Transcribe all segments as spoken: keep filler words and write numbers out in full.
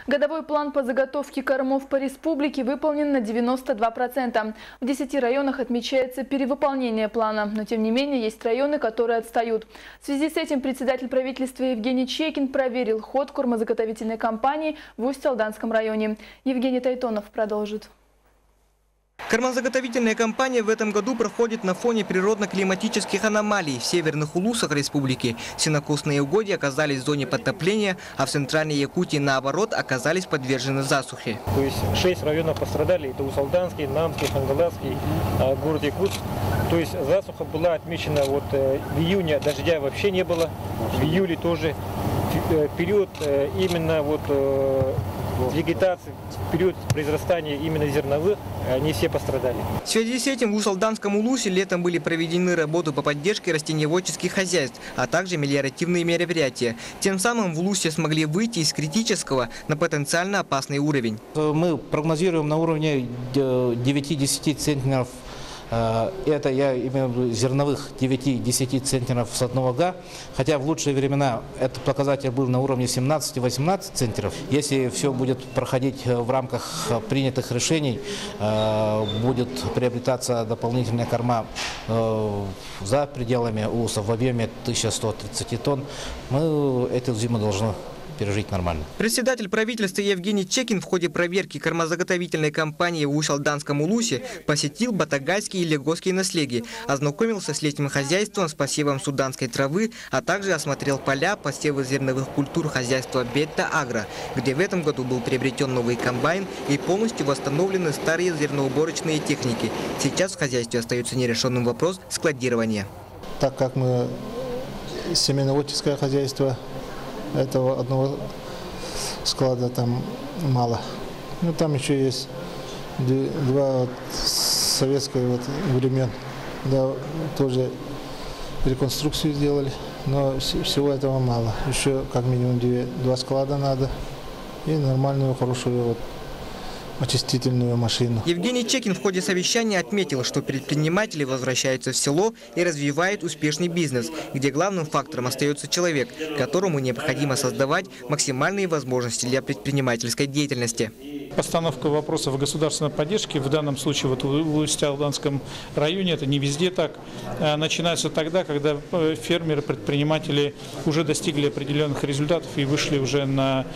Годовой план по заготовке кормов по республике выполнен на девяносто два процента. В десяти районах отмечается перевыполнение плана, но тем не менее есть районы, которые отстают. В связи с этим председатель правительства Евгений Чекин проверил ход кормозаготовительной кампании в Усть-Алданском районе. Евгений Тайтонов продолжит. Кормозаготовительная кампания в этом году проходит на фоне природно-климатических аномалий. В северных улусах республики сенокосные угодья оказались в зоне подтопления, а в центральной Якутии, наоборот, оказались подвержены засухе. То есть шесть районов пострадали. Это Усть-Алданский, Намский, Хангаласский, город Якутск. То есть засуха была отмечена вот в июне, дождя вообще не было. В июле тоже. Период именно вот вегетации, период произрастания именно зерновых, они все пострадали. В связи с этим в Усть-Алданском улусе летом были проведены работы по поддержке растениеводческих хозяйств, а также мелиоративные мероприятия. Тем самым в улусе смогли выйти из критического на потенциально опасный уровень. Мы прогнозируем на уровне девяти-десяти центнеров. Это я имею в виду зерновых девяти-десяти центнеров с одного га, хотя в лучшие времена этот показатель был на уровне семнадцати-восемнадцати центнеров. Если все будет проходить в рамках принятых решений, будет приобретаться дополнительная корма за пределами улусов в объеме тысяча сто тридцать тонн, мы эту зиму должны пережить нормально. Председатель правительства Евгений Чекин в ходе проверки кормозаготовительной кампании в Усть-Алданском улусе посетил Батагайские и Легосские наследия, ознакомился с летним хозяйством, с посевом суданской травы, а также осмотрел поля, посевы зерновых культур хозяйства Бетта Агро, где в этом году был приобретен новый комбайн и полностью восстановлены старые зерноуборочные техники. Сейчас в хозяйстве остается нерешенным вопрос складирования. Так как мы семеноводческое хозяйство, этого одного склада там мало. Ну, там еще есть два вот советских вот времен, да, тоже реконструкцию сделали, но всего этого мало. Еще как минимум два склада надо и нормальную, хорошую вот очистительную машину. Евгений Чекин в ходе совещания отметил, что предприниматели возвращаются в село и развивают успешный бизнес, где главным фактором остается человек, которому необходимо создавать максимальные возможности для предпринимательской деятельности. Постановка вопросов о государственной поддержке, в данном случае вот в Усть-Алданском районе, это не везде так, начинается тогда, когда фермеры, предприниматели уже достигли определенных результатов и вышли уже на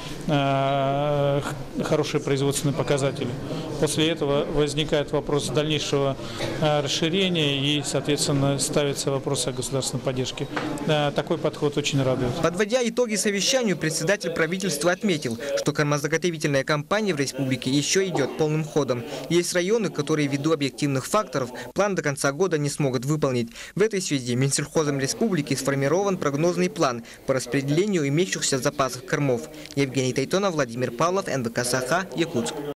хорошие производственные показатели. После этого возникает вопрос дальнейшего расширения и, соответственно, ставится вопрос о государственной поддержке. Такой подход очень радует. Подводя итоги совещанию, председатель правительства отметил, что кормозаготовительная кампания в республике еще идет полным ходом. Есть районы, которые ввиду объективных факторов план до конца года не смогут выполнить. В этой связи Минсельхозом республики сформирован прогнозный план по распределению имеющихся запасов кормов. Евгений Тайтонов, Владимир Павлов, эн вэ ка Саха, Якутск.